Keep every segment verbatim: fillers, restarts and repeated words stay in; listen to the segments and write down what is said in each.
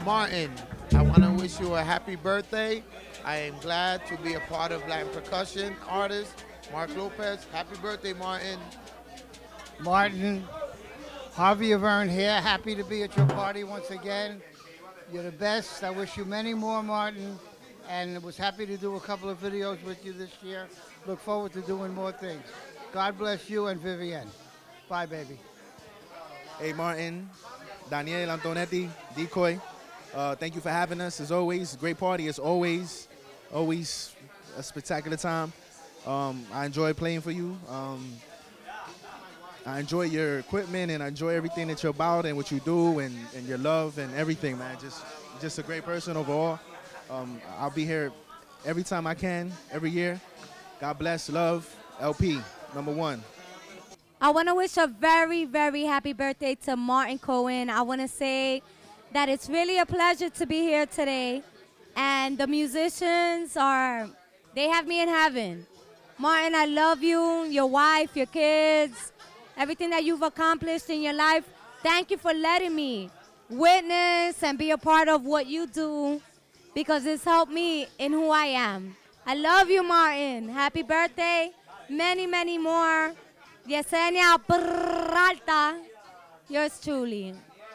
Martin, I want to wish you a happy birthday. I am glad to be a part of Latin percussion artist, Mark Lopez. Happy birthday, Martin. Martin, Harvey Avern here. Happy to be at your party once again. You're the best. I wish you many more, Martin. And was happy to do a couple of videos with you this year. Look forward to doing more things. God bless you and Vivienne. Bye, baby. Hey, Martin, Daniel Antonetti, Decoy. Uh, thank you for having us, as always. Great party, as always. Always a spectacular time. Um, I enjoy playing for you. Um, I enjoy your equipment, and I enjoy everything that you're about and what you do, and, and your love and everything, man. Just, just a great person overall. Um, I'll be here every time I can, every year. God bless, love, L P, number one. I want to wish a very, very happy birthday to Martin Cohen. I want to say that it's really a pleasure to be here today. And the musicians are, they have me in heaven. Martin, I love you, your wife, your kids, everything that you've accomplished in your life. Thank you for letting me witness and be a part of what you do, because it's helped me in who I am. I love you, Martin. Happy birthday. Many, many more. Yesenia Peralta. Yours truly.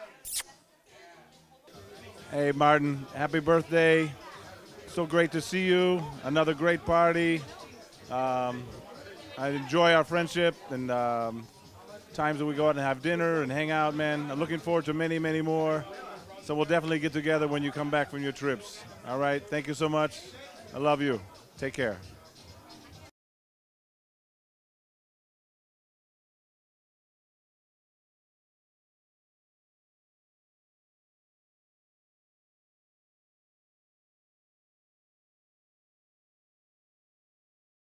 Hey, Martin. Happy birthday. So great to see you. Another great party. Um, I enjoy our friendship and um, times that we go out and have dinner and hang out, man. I'm looking forward to many, many more. So we'll definitely get together when you come back from your trips. All right? Thank you so much. I love you. Take care.